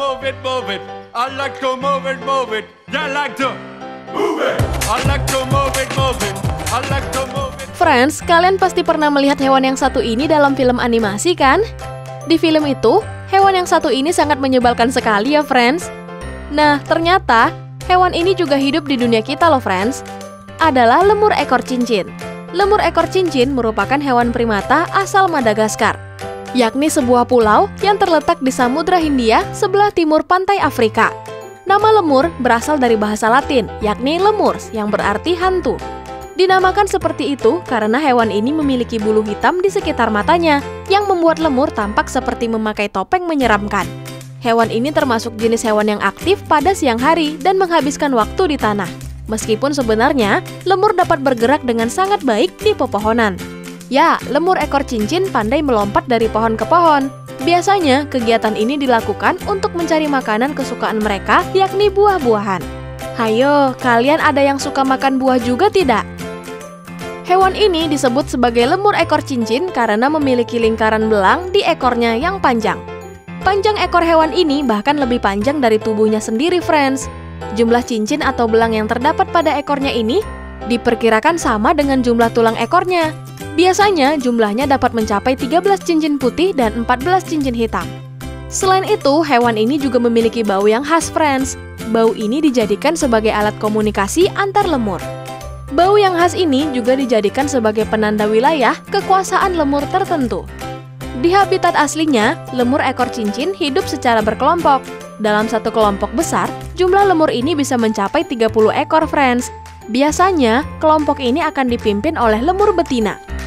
move it, move it. I like to move it, move it. You like to move it. I like to move it, move it. I like to move it. Friends, kalian pasti pernah melihat hewan yang satu ini dalam film animasi kan? Di film itu, hewan yang satu ini sangat menyebalkan sekali ya friends. Nah, ternyata hewan ini juga hidup di dunia kita loh friends. Adalah lemur ekor cincin. Lemur ekor cincin merupakan hewan primata asal Madagaskar, yakni sebuah pulau yang terletak di Samudra Hindia sebelah timur pantai Afrika. Nama lemur berasal dari bahasa Latin, yakni lemurs, yang berarti hantu. Dinamakan seperti itu karena hewan ini memiliki bulu hitam di sekitar matanya, yang membuat lemur tampak seperti memakai topeng menyeramkan. Hewan ini termasuk jenis hewan yang aktif pada siang hari dan menghabiskan waktu di tanah. Meskipun sebenarnya, lemur dapat bergerak dengan sangat baik di pepohonan. Ya, lemur ekor cincin pandai melompat dari pohon ke pohon. Biasanya, kegiatan ini dilakukan untuk mencari makanan kesukaan mereka, yakni buah-buahan. Hayo, kalian ada yang suka makan buah juga tidak? Hewan ini disebut sebagai lemur ekor cincin karena memiliki lingkaran belang di ekornya yang panjang. Panjang ekor hewan ini bahkan lebih panjang dari tubuhnya sendiri, friends. Jumlah cincin atau belang yang terdapat pada ekornya ini diperkirakan sama dengan jumlah tulang ekornya. Biasanya jumlahnya dapat mencapai 13 cincin putih dan 14 cincin hitam. Selain itu, hewan ini juga memiliki bau yang khas, friends. Bau ini dijadikan sebagai alat komunikasi antar lemur. Bau yang khas ini juga dijadikan sebagai penanda wilayah kekuasaan lemur tertentu. Di habitat aslinya, lemur ekor cincin hidup secara berkelompok. Dalam satu kelompok besar, jumlah lemur ini bisa mencapai 30 ekor, friends. Biasanya, kelompok ini akan dipimpin oleh lemur betina.